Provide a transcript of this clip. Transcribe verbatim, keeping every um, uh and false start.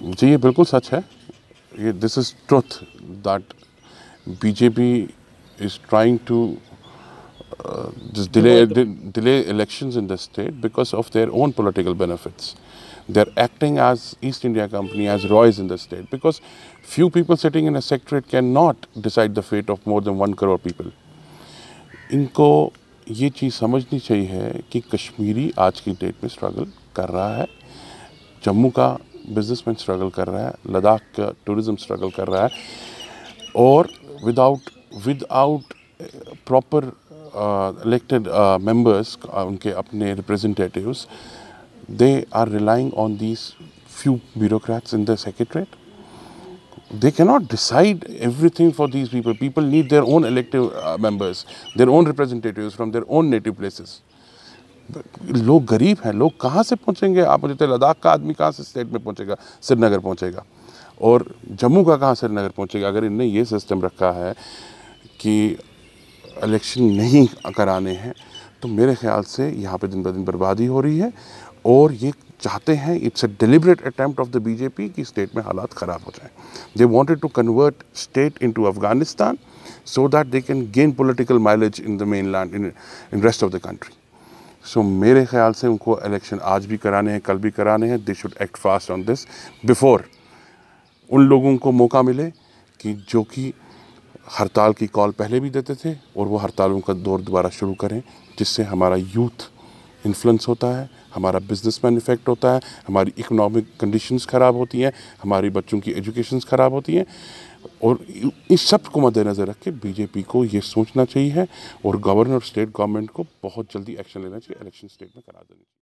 जी, ये बिल्कुल सच है। ये this is truth that BJP is trying to uh, just delay de delay elections in the state because of their own political benefits. They're acting as East India Company, as Roys in the state, because few people sitting in a secretariat cannot decide the fate of more than one crore people. इनको ये चीज़ समझनी चाहिए कि कश्मीरी आज की date में struggle कर रहा है, जम्मू का बिजनेसमैन स्ट्रगल कर रहा है, लद्दाख का टूरिज्म स्ट्रगल कर रहा है, और without without proper elected members, उनके अपने representatives, they are relying on these few bureaucrats in the secretariat. They cannot decide everything for these people. People need their own elective uh, members, their own representatives from their own native places. लोग गरीब हैं, लोग कहाँ से पहुँचेंगे? आप मुझे तो लद्दाख का आदमी कहाँ से स्टेट में पहुँचेगा, श्रीनगर पहुँचेगा, और जम्मू का कहाँ श्रीनगर पहुँचेगा? अगर इनने ये सिस्टम रखा है कि इलेक्शन नहीं कराने हैं, तो मेरे ख्याल से यहाँ पे दिन ब दिन बर्बादी हो रही है, और ये चाहते हैं, it's a deliberate attempt of the BJP कि स्टेट में हालात ख़राब हो जाएं। They wanted to convert state into Afghanistan so that they can gain political mileage in the mainland, in in rest of the country. So मेरे ख्याल से उनको इलेक्शन आज भी कराने हैं, कल भी कराने हैं। They should act fast on this before उन लोगों को मौका मिले कि जो कि हड़ताल की कॉल पहले भी देते थे, और वो हड़तालों का दौर दोबारा शुरू करें, जिससे हमारा यूथ इन्फ्लुएंस होता है, हमारा बिजनेसमैन इफेक्ट होता है, हमारी इकोनॉमिक कंडीशंस ख़राब होती हैं, हमारी बच्चों की एजुकेशंस ख़राब होती हैं। और इस सब को मद्देनज़र रख के बीजेपी को ये सोचना चाहिए, और गवर्नर और स्टेट गवर्नमेंट को बहुत जल्दी एक्शन लेना चाहिए, इलेक्शन स्टेट में करा देना चाहिए।